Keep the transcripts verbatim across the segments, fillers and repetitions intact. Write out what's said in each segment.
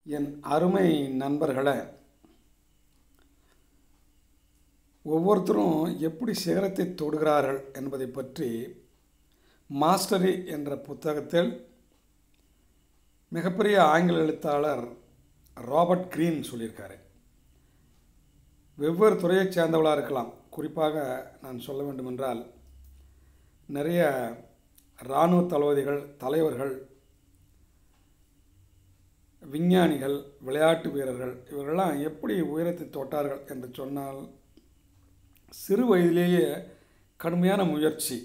என் அருமை நண்பர்களே, ஒவ்வொருத்தரும் எப்படி சிகரத்தை தொடுகிறார்கள் என்பதை பற்றி மாஸ்டரி என்ற புத்தகத்தில் மிகப்பெரிய ஆங்கில எழுத்தாளர் ராபர்ட் கிரீன் சொல்லியிருக்காரு. வெவ்வேறு துறையைச் சேர்ந்தவளாக இருக்கலாம். குறிப்பாக நான் சொல்ல வேண்டுமென்றால், நிறைய இராணுவ தளபதிகள், தலைவர்கள், விஞ்ஞானிகள், விளையாட்டு வீரர்கள் இவர்களெல்லாம் எப்படி உயரத்தை தொட்டார்கள் என்று சொன்னால், சிறு வயதிலேயே கடுமையான முயற்சி,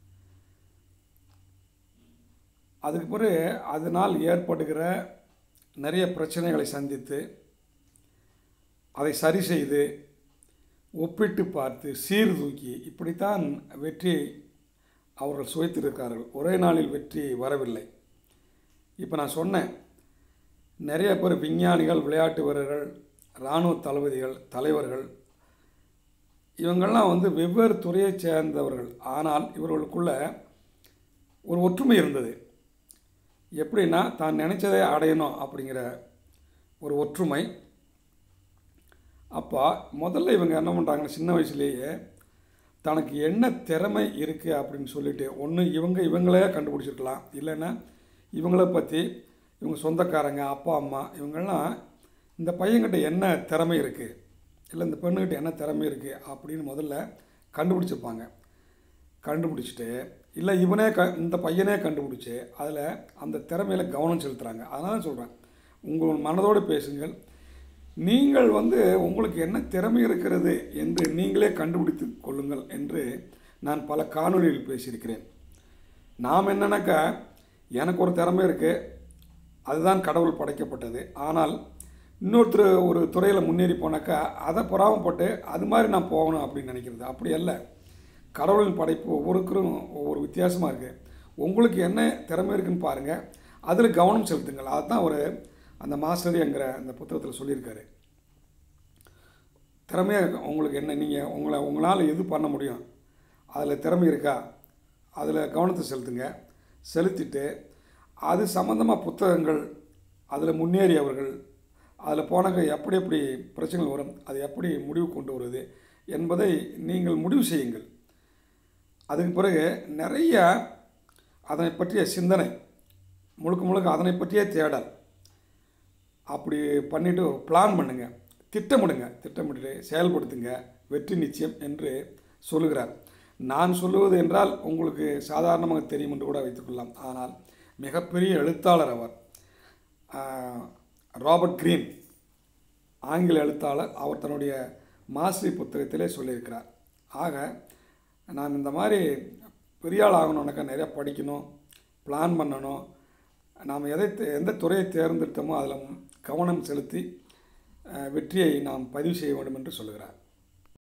அதுக்கு பிறகு அதனால் ஏற்படுகிற நிறைய பிரச்சனைகளை சந்தித்து அதை சரி செய்து ஒப்பிட்டு பார்த்து சீர்தூக்கி இப்படித்தான் வெற்றியை அவர்கள் சுவைத்திருக்கிறார்கள். ஒரே நாளில் வெற்றி வரவில்லை. இப்போ நான் சொன்னேன், நிறைய பேர் விஞ்ஞானிகள், விளையாட்டு வீரர்கள், இராணுவ தளபதிகள், தலைவர்கள் இவங்கள்லாம் வந்து வெவ்வேறு துறையைச் சேர்ந்தவர்கள். ஆனால் இவர்களுக்குள்ள ஒரு ஒற்றுமை இருந்தது. எப்படின்னா, தான் நினச்சதை அடையணும் அப்படிங்கிற ஒரு ஒற்றுமை. அப்போ முதல்ல இவங்க என்ன பண்ணுறாங்கன்னா, சின்ன வயசுலேயே தனக்கு என்ன திறமை இருக்குது அப்படின்னு சொல்லிட்டு, ஒன்று இவங்க இவங்களே கண்டுபிடிச்சிருக்கலாம், இல்லைன்னா இவங்கள பற்றி இவங்க சொந்தக்காரங்க, அப்பா அம்மா இவங்கெல்லாம் இந்த பையன்கிட்ட என்ன திறமை இருக்குது, இல்லை இந்த பெண்ணுக்கிட்ட என்ன திறமை இருக்குது அப்படின்னு முதல்ல கண்டுபிடிச்சிருப்பாங்க. கண்டுபிடிச்சிட்டு இல்லை இவனே க இந்த பையனே கண்டுபிடிச்சி அதில் அந்த திறமையில் கவனம் செலுத்துகிறாங்க. அதனால தான் சொல்கிறேன், உங்கள் மனதோடு பேசுங்கள். நீங்கள் வந்து உங்களுக்கு என்ன திறமை இருக்கிறது என்று நீங்களே கண்டுபிடித்து கொள்ளுங்கள் என்று நான் பல காணொலியில் பேசியிருக்கிறேன். நாம் என்னன்னாக்கா, எனக்கு ஒரு திறமை இருக்குது, அதுதான் கடவுள் படைக்கப்பட்டது. ஆனால் இன்னொருத்தர் ஒரு துறையில் முன்னேறி போனாக்கா அதை பொறாமப்பட்டு அது மாதிரி நான் போகணும் அப்படின்னு நினைக்கிறது. அப்படி அல்ல. கடவுளின் படைப்பு ஒவ்வொருத்தரும் ஒவ்வொரு வித்தியாசமாக இருக்குது. உங்களுக்கு என்ன திறமை இருக்குதுன்னு பாருங்கள், அதில் கவனம் செலுத்துங்கள். அதுதான் ஒரு அந்த மாஸ்டரிங்கிற அந்த புத்தகத்தில் சொல்லியிருக்காரு. திறமையாக உங்களுக்கு என்ன, நீங்கள் உங்களை உங்களால் எது பண்ண முடியும், அதில் திறமை இருக்கா, அதில் கவனத்தை செலுத்துங்க. செலுத்திட்டு அது சம்மந்தமாக புத்தகங்கள், அதில் முன்னேறியவர்கள், அதில் போனாக்க எப்படி எப்படி பிரச்சனைகள் வரும், அது எப்படி முடிவு கொண்டு வருவது என்பதை நீங்கள் முடிவு செய்யுங்கள். அதுக்கு பிறகு நிறைய அதனை பற்றிய சிந்தனை, முழுக்க முழுக்க அதனை பற்றியே தேடல். அப்படி பண்ணிவிட்டு பிளான் பண்ணுங்கள், திட்டமிடுங்க. திட்டமிட்டு செயல்படுத்துங்க, வெற்றி நிச்சயம் என்று சொல்லுகிறார். நான் சொல்லுவது என்றால் உங்களுக்கு சாதாரணமாக தெரியும் என்று கூட வைத்துக்கொள்ளலாம். ஆனால் மிகப்பெரிய எழுத்தாளர் அவர், ராபர்ட் கிரீன், ஆங்கில எழுத்தாளர். அவர் தன்னுடைய மாஸ்டரி புத்தகத்திலே சொல்லியிருக்கிறார். ஆக நான் இந்த மாதிரி பெரிய ஆள் ஆகணுன்னாக்கா நிறையா படிக்கணும், பிளான் பண்ணணும். நாம் எதை எந்த துறையை தேர்ந்தெடுத்தோமோ அதில் கவனம் செலுத்தி வெற்றியை நாம் பதிவு செய்ய வேண்டும் என்று சொல்லுகிறார்.